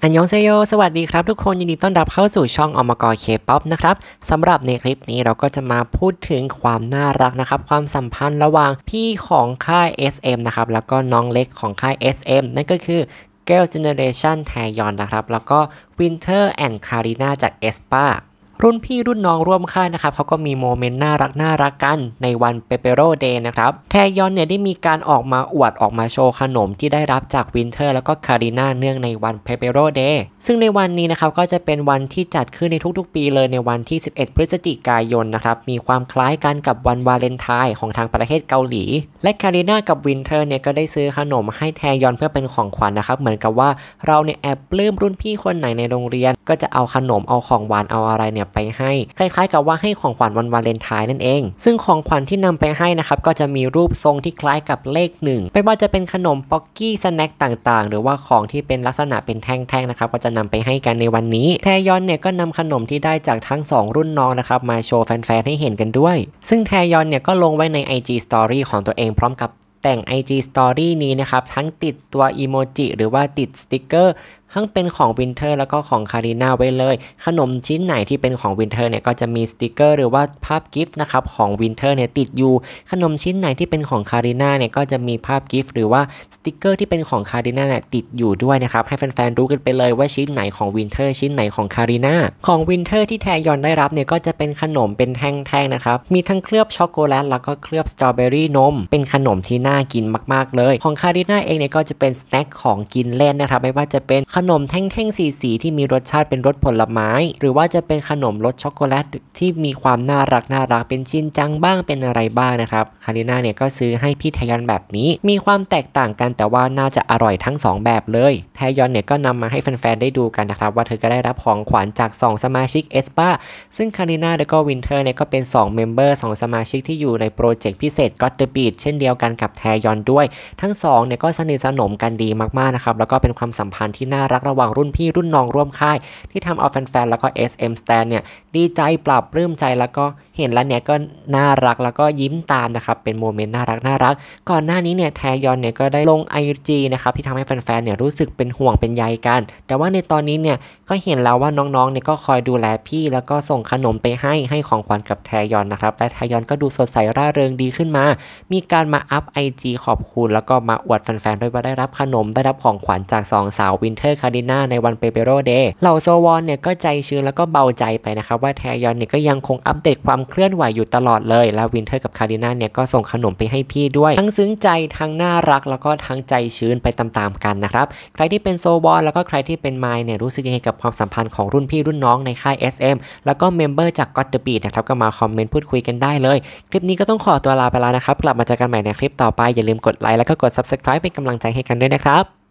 อันยองเซโยสวัสดีครับทุกคนยินดีต้อนรับเข้าสู่ช่องอมกเคป๊อปนะครับสำหรับในคลิปนี้เราก็จะมาพูดถึงความน่ารักนะครับความสัมพันธ์ระหว่างพี่ของค่าย SM นะครับแล้วก็น้องเล็กของค่าย SM นั่นก็คือ Girls' Generation แทยอนนะครับแล้วก็ Winter and Karina จาก aespaรุ่นพี่รุ่นน้องร่วมค่ายนะครับเขาก็มีโมเมนต์น่ารักกันในวันเปเปโรเดย์นะครับแทยอนเนี่ยได้มีการออกมาอวดออกมาโชว์ขนมที่ได้รับจากวินเทอร์แล้วก็คาริน่าเนื่องในวันเปเปโรเดย์ซึ่งในวันนี้นะครับก็จะเป็นวันที่จัดขึ้นในทุกๆปีเลยในวันที่11พฤศจิกายนนะครับมีความคล้ายกันกับวันวาเลนไทน์ของทางประเทศเกาหลีและคาริน่ากับวินเทอร์เนี่ยก็ได้ซื้อขนมให้แทยอนเพื่อเป็นของขวัญนะครับเหมือนกับว่าเราเนี่ยแอบปลื้มรุ่นพี่คนไหนในโรงเรียนก็จะเอาขนมเอาของหวานเอาอะไรเนี่ยไปให้คล้ายๆกับว่าให้ของขวัญวันวาเลนไทน์นั่นเองซึ่งของขวัญที่นำไปให้นะครับก็จะมีรูปทรงที่คล้ายกับเลข1ไม่ว่าจะเป็นขนมป๊อกกี้สแน็คต่างๆหรือว่าของที่เป็นลักษณะเป็นแท่งๆนะครับก็จะนำไปให้กันในวันนี้แทยอนเนี่ยก็นำขนมที่ได้จากทั้ง2รุ่นน้องนะครับมาโชว์แฟนๆให้เห็นกันด้วยซึ่งแทยอนเนี่ยก็ลงไว้ใน IG Story ของตัวเองพร้อมกับแต่ง IG Story นี้นะครับทั้งติดตัวอีโมจิหรือว่าติดสติกเกอร์ทั้งเป็นของวินเทอร์แล้วก็ของคาริน่าไว้เลยขนมชิ้นไหนที่เป็นของวินเทอร์เนี่ยก็จะมีสติกเกอร์หรือว่าภาพกิฟต์นะครับของวินเทอร์เนี่ยติดอยู่ขนมชิ้นไหนที่เป็นของคาริน่าเนี่ยก็จะมีภาพกิฟต์หรือว่าสติกเกอร์ที่เป็นของคาริน่าเนี่ยติดอยู่ด้วยนะครับให้แฟนๆรู้กันไปเลยว่าชิ้นไหนของวินเทอร์ชิ้นไหนของคาริน่าของวินเทอร์ที่แทยอนได้รับเนี่ยก็จะเป็นขนมเป็นแท่งๆนะครับมีทั้งเคลือบช็อกโกแลตแล้วก็เคลือบสตรอเบอรี่นมเป็นขนมที่น่ากินมากๆเลยของคาริน่าเองเนี่ยก็จะเป็นสแน็คของกินเล่นนะครับไม่ว่าจะเป็นขนมแท่งๆสีที่มีรสชาติเป็นรสผลไม้หรือว่าจะเป็นขนมรสช็อกโกแลตที่มีความน่ารักเป็นชินจังบ้างเป็นอะไรบ้างนะครับคาริน่าเนี่ยก็ซื้อให้พี่แทยอนแบบนี้มีความแตกต่างกันแต่ว่าน่าจะอร่อยทั้ง2แบบเลยแทยอนเนี่ยก็นำมาให้แฟนๆได้ดูกันนะครับว่าเธอก็ได้รับของขวัญจาก2สมาชิก aespa ซึ่งคาริน่าและก็วินเทอร์เนี่ยก็เป็น2เมมเบอร์2สมาชิกที่อยู่ในโปรเจกต์พิเศษ Got the Beat เช่นเดียวกันกับแทยอนด้วยทั้ง2เนี่ยก็สนิทสนมกันดีมากๆนะครับแล้วก็เป็นความสัมพันธ์ที่น่ารักระหว่างรุ่นพี่รุ่นน้องร่วมค่ายที่ทำเอาแฟนๆแล้วก็ SM Stan เนี่ยดีใจปลาบปลื้มใจแล้วก็เห็นแล้วเนี่ยก็น่ารักแล้วก็ยิ้มตามนะครับเป็นโมเมนต์น่ารักก่อนหน้านี้เนี่ยแทยอนเนี่ยก็ได้ลง IG นะครับที่ทำให้แฟนๆเนี่ยรู้สึกเป็นห่วงเป็นใยกันแต่ว่าในตอนนี้เนี่ยก็เห็นแล้วว่าน้องๆเนี่ยก็คอยดูแลพี่แล้วก็ส่งขนมไปให้ของขวัญกับแทยอนนะครับและแทยอนก็ดูสดใสร่าเริงดีขึ้นมามีการมาอัพ IG ขอบคุณแล้วก็มาอวดแฟนๆด้วยว่าได้รับขนมได้รับของขวัญจาก2สาววินเทอร์คาริน่าในวันเปเปโรเดย์เหล่าโซวอนเนี่ยก็ใจชื้นแล้วก็เบาใจไปนะครับว่าแทยอนเนี่ยก็ยังคงอัปเดตความเคลื่อนไหวอยู่ตลอดเลยและวินเทอร์กับคาริน่าเนี่ยก็ส่งขนมไปให้พี่ด้วยทั้งซึ้งใจทั้งน่ารักแล้วก็ทั้งใจชื้นไปตามๆกันนะครับใครที่เป็นโซวอนแล้วก็ใครที่เป็นไมล์เนี่ยรู้สึกยังไงกับความสัมพันธ์ของรุ่นพี่รุ่นน้องในค่าย SM แล้วก็เมมเบอร์จาก Got the Beat นะครับก็มาคอมเมนต์พูดคุยกันได้เลยคลิปนี้ก็ต้องขอตัวลาไปแล้วนะครับกลับมาเจอกันใหม่ในคลิปต่อไปอย่าลืมกดไลค์แล้วก็กด Subscribe เป็นกำลังใจให้กันด้วยนะครับ